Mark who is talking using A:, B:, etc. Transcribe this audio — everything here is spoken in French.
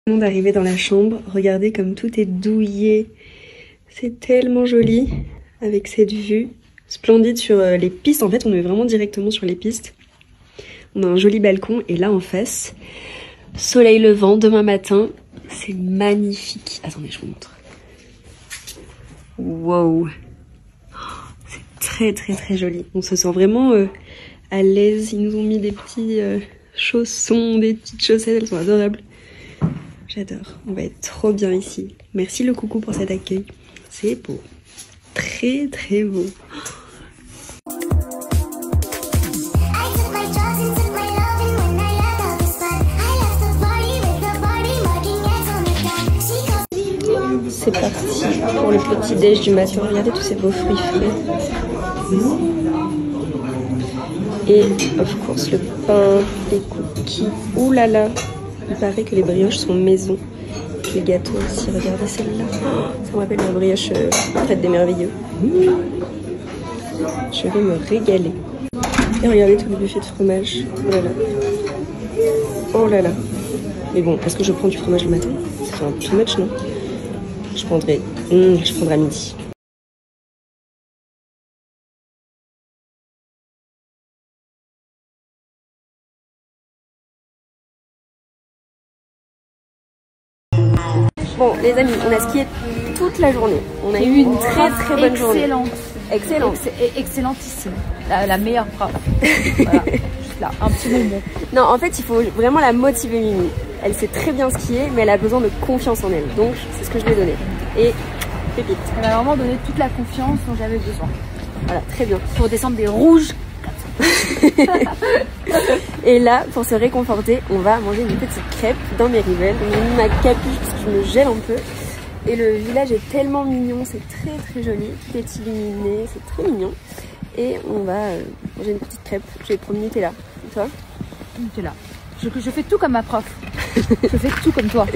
A: D'arriver dans la chambre, regardez comme tout est douillet. C'est tellement joli avec cette vue splendide sur les pistes. En fait, on est vraiment directement sur les pistes. On a un joli balcon et là en face, soleil levant demain matin. C'est magnifique. Attendez, je vous montre. Wow, c'est très joli. On se sent vraiment à l'aise. Ils nous ont mis des petits chaussons, des petites chaussettes. Elles sont adorables. J'adore, on va être trop bien ici. Merci le coucou pour cet accueil. C'est beau. Très beau. C'est parti pour le petit déj du matin. Regardez tous ces beaux fruits frais. Et of course le pain, les cookies. Ouh là là. Il paraît que les brioches sont maison. Les gâteaux aussi, regardez celle-là. Ça me rappelle la brioche Fête des Merveilleux. Je vais me régaler. Et regardez tout le buffet de fromage. Oh là là. Oh là là. Mais bon, est-ce que je prends du fromage le matin? Ça fait un peu too much, non? Je prendrai à midi. Bon les amis, on a skié toute la journée. On a eu une très bonne journée. Excellente.
B: Excellentissime. La meilleure prof. Voilà, juste là, un petit moment.
A: Non, en fait, il faut vraiment la motiver, Mimi. Elle sait très bien skier, mais elle a besoin de confiance en elle. Donc, c'est ce que je lui ai donné. Et pépite.
B: Elle m'a vraiment donné toute la confiance dont j'avais besoin.
A: Voilà, très bien.
B: Pour descendre des rouges.
A: Et là, pour se réconforter, on va manger une petite crêpe dans Méribel. J'ai mis ma capuche parce que je me gèle un peu. Et le village est tellement mignon, c'est très joli. Tout est illuminé, c'est très mignon. Et on va manger une petite crêpe. J'ai promis Nutella. Et toi?
B: Nutella. Je fais tout comme ma prof. Je fais tout comme toi.